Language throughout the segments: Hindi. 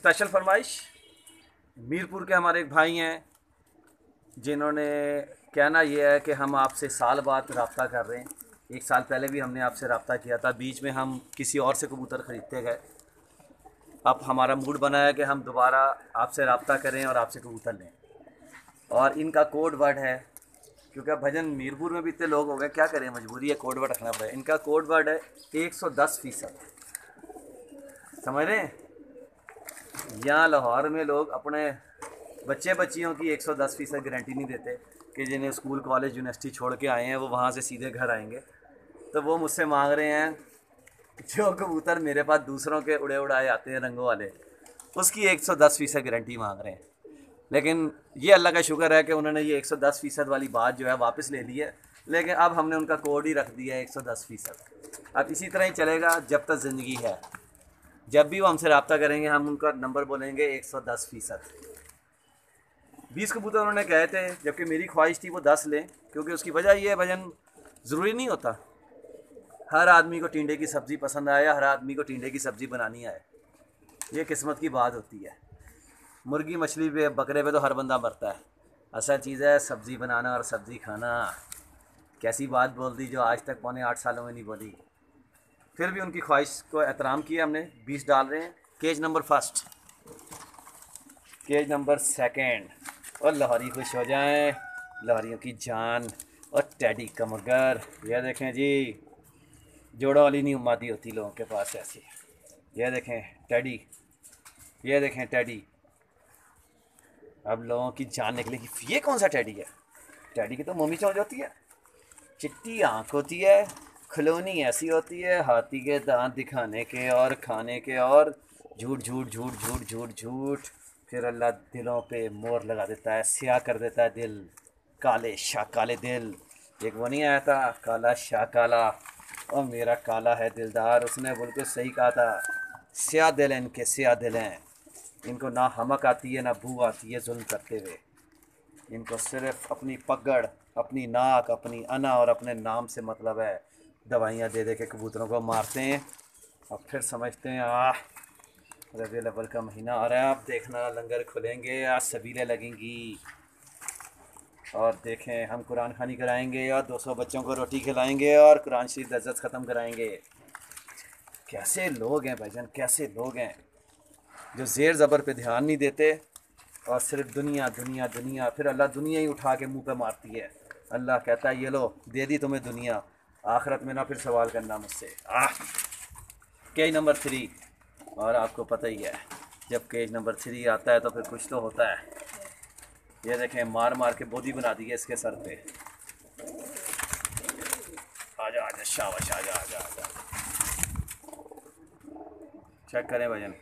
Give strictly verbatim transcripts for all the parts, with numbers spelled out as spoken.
स्पेशल फरमाइश मीरपुर के हमारे एक भाई हैं जिन्होंने कहना ये है कि हम आपसे साल बाद रब्ता कर रहे हैं। एक साल पहले भी हमने आपसे रब्ता किया था, बीच में हम किसी और से कबूतर ख़रीदते गए। अब हमारा मूड बना है कि हम दोबारा आपसे रब्ता करें और आपसे कबूतर लें। और इनका कोड वर्ड है, क्योंकि अब भजन मीरपुर में भी इतने लोग हो गए, क्या करें, मजबूरी है, कोड वर्ड रखना पड़ेगा। इनका कोड वर्ड है एक सौ दस फीसद। समझ रहे हैं? यहाँ लाहौर में लोग अपने बच्चे बच्चियों की एक सौ दस फीसद गारंटी नहीं देते कि जिन्हें स्कूल कॉलेज यूनिवर्सिटी छोड़ के आए हैं वो वहाँ से सीधे घर आएंगे। तो वो मुझसे मांग रहे हैं जो कबूतर मेरे पास दूसरों के उड़े उड़ाए आते हैं रंगों वाले, उसकी एक सौ दस फीसद गारंटी मांग रहे हैं। लेकिन ये अल्लाह का शुक्र है कि उन्होंने ये एक सौ दस फीसद वाली बात जो है वापस ले ली है। लेकिन अब हमने उनका कोड ही रख दिया है एक सौ दस फीसद। अब इसी तरह ही चलेगा जब तक ज़िंदगी है। जब भी वो हमसे रब्ता करेंगे हम उनका नंबर बोलेंगे एक सौ दस फीसद। बीस कबूतर उन्होंने कहे थे, जबकि मेरी ख्वाहिश थी वो दस लें, क्योंकि उसकी वजह ये है भजन, ज़रूरी नहीं होता हर आदमी को टिंडे की सब्ज़ी पसंद आए या हर आदमी को टिंडे की सब्ज़ी बनानी आए। ये किस्मत की बात होती है। मुर्गी मछली पे बकरे पे तो हर बंदा मरता है। असल चीज़ है सब्ज़ी बनाना और सब्ज़ी खाना। कैसी बात बोल दी जो आज तक पौने आठ सालों में नहीं बोली। फिर भी उनकी ख्वाहिश को एहतराम किया हमने। बीस डाल रहे हैं। Cage number first, cage number second. और लाहौरी खुश हो जाएं, लाहौरियों की जान। और टैडी का मगर, यह देखें जी, जोड़ों वाली नहीं उम्मादी होती लोगों के पास ऐसी। यह देखें टैडी, यह देखें टैडी। अब लोगों की जान निकलेगी, ये कौन सा टैडी है? टैडी की तो मोमी चौंच होती है, चिट्टी आँख होती है, खिलौनी ऐसी होती है, हाथी के दांत दिखाने के और खाने के, और झूठ झूठ झूठ झूठ झूठ झूठ। फिर अल्लाह दिलों पे मोर लगा देता है, स्याह कर देता है दिल, काले शाह काले दिल। एक वो नहीं आया था, काला शाह काला, और मेरा काला है दिलदार। उसने बिल्कुल सही कहा था, स्याह दिल हैं इनके, स्याह दिल हैं। इनको ना हमक आती है ना बू आती है जुल्म करते हुए। इनको सिर्फ अपनी पगड़, अपनी नाक, अपनी अना और अपने नाम से मतलब है। दवाइयाँ दे दे के कबूतरों को मारते हैं और फिर समझते हैं आह रबीउल अव्वल का महीना आ रहा है, आप देखना लंगर खुलेंगे, आज सबीलें लगेंगी, और देखें हम कुरान खानी कराएंगे और दो सौ बच्चों को रोटी खिलाएंगे और कुरान शरीफ दर्जत ख़त्म कराएंगे। कैसे लोग हैं भाईजान, कैसे लोग हैं जो ज़ेर ज़बर पे ध्यान नहीं देते और सिर्फ दुनिया दुनिया दुनिया। फिर अल्लाह दुनिया ही उठा के मुंह पे मारती है। अल्लाह कहता है ये लो दे दी तुम्हें दुनिया, आखिरत में ना फिर सवाल करना मुझसे। Ah cage number three. और आपको पता ही है जब केज नंबर थ्री आता है तो फिर कुछ तो होता है। ये देखें मार मार के बोधी बना दी है इसके सर पे। आजा आजा शाबाश, आजा आजा आजा। चेक करें भजन,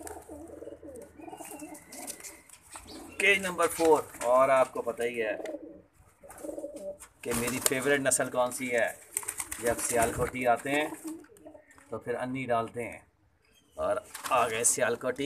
केज नंबर फोर। और आपको पता ही है कि मेरी फेवरेट नस्ल कौन सी है। जब सियालकोटी आते हैं तो फिर अन्नी डालते हैं और आ गए सियालकोटी।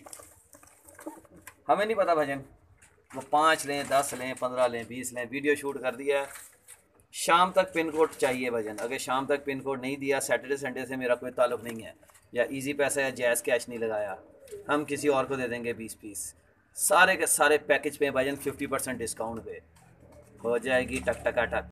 हमें नहीं पता भजन वो पाँच लें, दस लें, पंद्रह लें, बीस लें। वीडियो शूट कर दिया, शाम तक पिन कोड चाहिए भजन। अगर शाम तक पिन कोड नहीं दिया, सैटरडे संडे से मेरा कोई ताल्लुक़ नहीं है, या इजी पैसा या जैज़ कैश नहीं लगाया, हम किसी और को दे देंगे बीस पीस। सारे के सारे पैकेज पे भजन फिफ्टी परसेंट डिस्काउंट पे हो जाएगी टक टका टक।